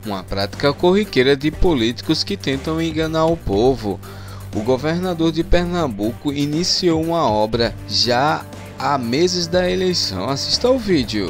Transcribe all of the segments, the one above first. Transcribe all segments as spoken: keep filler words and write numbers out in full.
uma prática corriqueira de políticos que tentam enganar o povo. O governador de Pernambuco iniciou uma obra já há meses da eleição. Assista ao vídeo.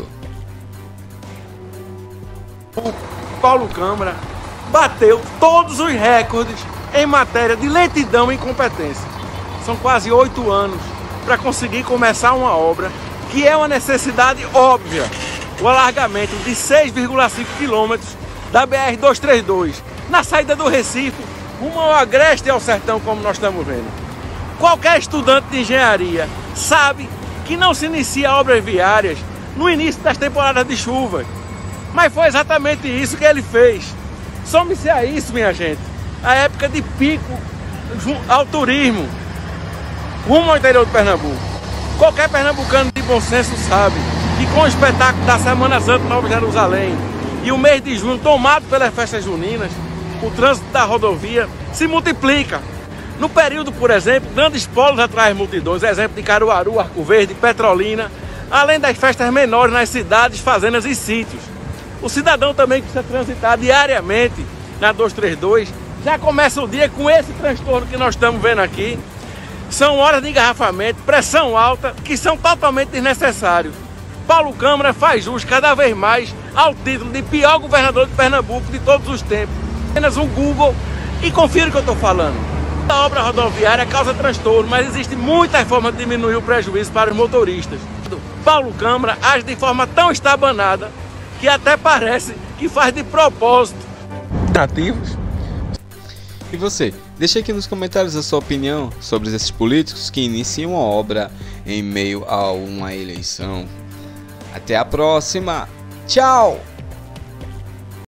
O Paulo Câmara bateu todos os recordes em matéria de lentidão e incompetência. São quase oito anos para conseguir começar uma obra que é uma necessidade óbvia, o alargamento de seis vírgula cinco quilômetros da B R duzentos e trinta e dois, na saída do Recife, rumo ao Agreste e ao Sertão, como nós estamos vendo. Qualquer estudante de engenharia sabe que não se inicia obras viárias no início das temporadas de chuva, mas foi exatamente isso que ele fez. Some-se a isso, minha gente, a época de pico ao turismo rumo ao interior de Pernambuco. Qualquer pernambucano de bom senso sabe que com o espetáculo da Semana Santa Nova Jerusalém e o mês de junho tomado pelas festas juninas, o trânsito da rodovia se multiplica. No período, por exemplo, grandes polos atraem multidões, exemplo de Caruaru, Arco Verde, Petrolina, além das festas menores nas cidades, fazendas e sítios. O cidadão também que precisa transitar diariamente na duzentos e trinta e dois já começa o dia com esse transtorno que nós estamos vendo aqui. São horas de engarrafamento, pressão alta, que são totalmente desnecessários. Paulo Câmara faz jus cada vez mais ao título de pior governador de Pernambuco de todos os tempos. Apenas um Google e confira o que eu estou falando. A obra rodoviária causa transtorno, mas existem muitas formas de diminuir o prejuízo para os motoristas. Paulo Câmara age de forma tão estabanada que até parece que faz de propósito. Nativos. E você? Deixa aqui nos comentários a sua opinião sobre esses políticos que iniciam a obra em meio a uma eleição. Até a próxima. Tchau!